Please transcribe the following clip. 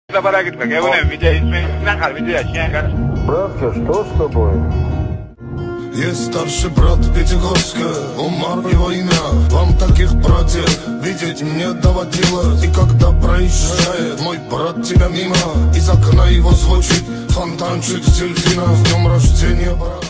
Пора гитка, я вон видео нахал видео щенка. Братка, что с тобой? Есть старший брат Пятигорска, Умар и война. Вам таких братьев видеть не доводилось. И когда проезжает мой брат тебя мимо, из окна его звучит фонтанчик с дельфина. С днем рождения, брат.